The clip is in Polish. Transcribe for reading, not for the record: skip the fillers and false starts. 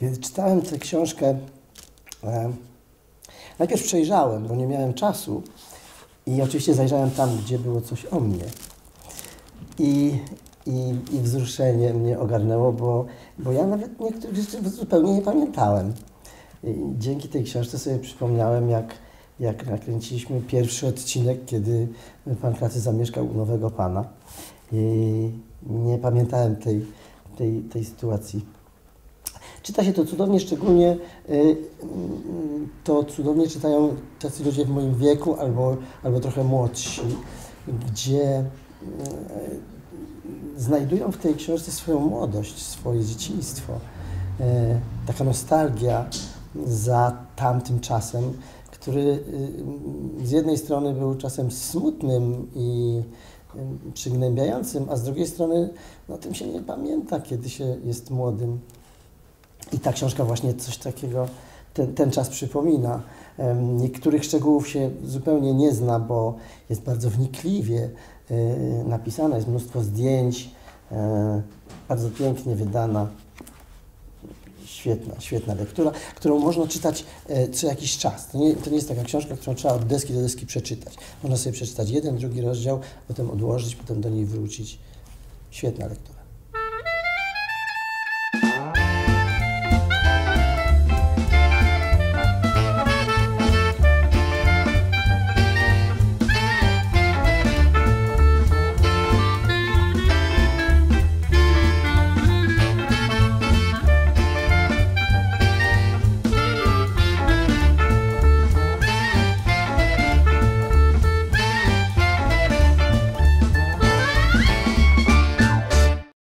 Kiedy czytałem tę książkę, najpierw przejrzałem, bo nie miałem czasu i oczywiście zajrzałem tam, gdzie było coś o mnie. I wzruszenie mnie ogarnęło, bo ja nawet niektórych rzeczy zupełnie nie pamiętałem. I dzięki tej książce sobie przypomniałem, jak nakręciliśmy pierwszy odcinek, kiedy pan Kracy zamieszkał u nowego pana. I nie pamiętałem tej sytuacji. Czyta się to cudownie, szczególnie to cudownie czytają tacy ludzie w moim wieku albo trochę młodsi, gdzie znajdują w tej książce swoją młodość, swoje dzieciństwo. Taka nostalgia za tamtym czasem, który z jednej strony był czasem smutnym i przygnębiającym, a z drugiej strony no, tym się nie pamięta, kiedy się jest młodym. I ta książka właśnie coś takiego, ten czas przypomina. Niektórych szczegółów się zupełnie nie zna, bo jest bardzo wnikliwie napisana, jest mnóstwo zdjęć, bardzo pięknie wydana. Świetna lektura, którą można czytać co jakiś czas. To nie jest taka książka, którą trzeba od deski do deski przeczytać. Można sobie przeczytać jeden, drugi rozdział, potem odłożyć, potem do niej wrócić. Świetna lektura.